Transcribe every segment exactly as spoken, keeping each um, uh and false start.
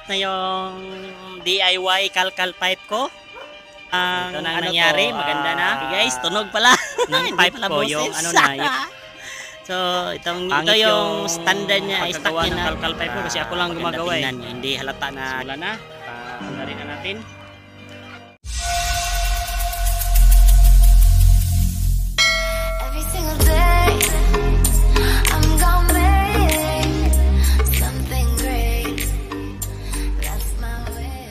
na yung D I Y kalkal pipe ko. Ang Ito na ano nangyari, to, maganda na. uh, guys, tunog pala. Ng pipe ko, yung ano na, yung so, itong ito pangit yung yung standard niya, stock pagkagawa niya ng na kalkal pipe ko kasi ako lang maganda gumagawa eh. tingnan, hindi halata na. Wala na, paandarin na natin. Every single day, I'm gonna make something great. That's my way.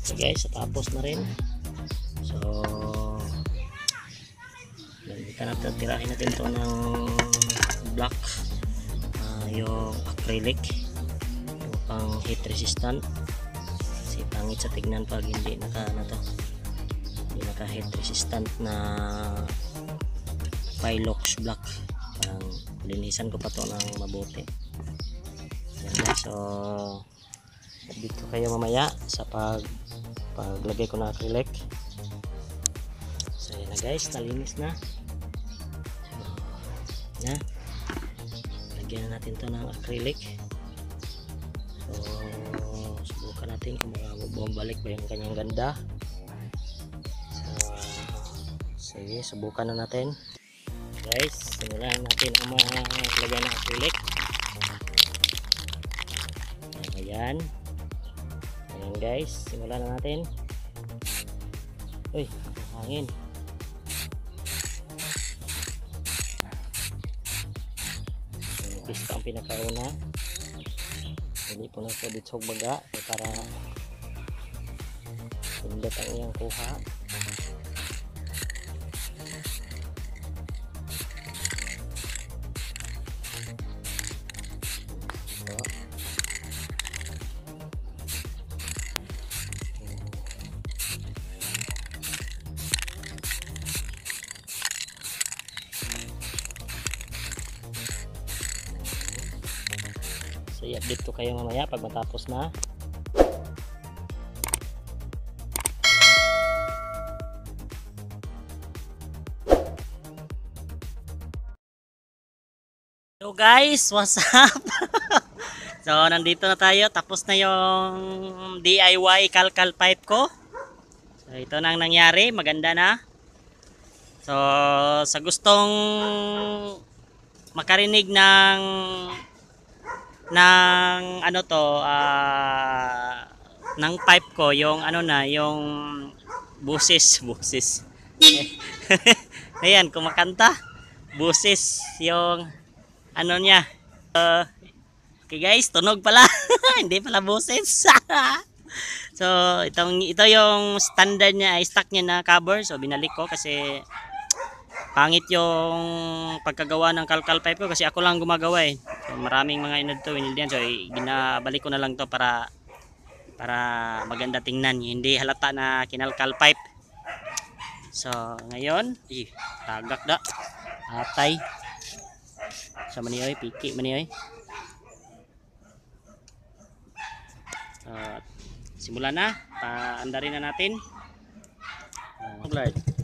So guys, tapos na rin. So kita natin, tirahin natin to ng black, uh, yung acrylic, yung pang heat resistant. Kasi pangit sa tignan pag hindi naka ano to, hindi naka heat resistant na Pilox black. Parang linisan ko pa to ng mabuti. Yan, so dito kayo mamaya sa pag paglagay ko ng acrylic. So yan na guys, nalinis na. So, na lagyan na natin to ng acrylic. So subukan natin kung bumabalik ba yung kanyang ganda. So sige, subukan na natin guys. Simulan natin ang maglagay ng acrylic. Ayan. Ayan guys, simulan na natin. Uy, hangin. Pista ang pinakauna. Hindi po na ito ditsog baga para pindot ang iyang kuha. So i-update ko kayo mamaya pag matapos na. Hello guys, what's up? So nandito na tayo, tapos na yung D I Y KAL-KAL pipe ko. So ito na ang nangyari, maganda na. So sa gustong makarinig ng ng ano to, uh, ng pipe ko, yung ano na, yung busis, busis. Ayan, kumakanta. Busis, yung ano niya. Uh, okay guys, tunog pala. Hindi pala busis. So, itong ito yung standard niya, ay stock niya na cover. So, binalik ko kasi pangit yung pagkagawa ng KAL-KAL pipe ko kasi ako lang gumagawa eh. So, maraming mga inod to, inildihan. So, ginabalik ko na lang to para para maganda tingnan. Hindi halata na kinal-KAL pipe. So, ngayon, eh, tagak da. Atay. Sa maniyoy, piki maniyoy. So, simulan na. Paandarin na natin. Uh,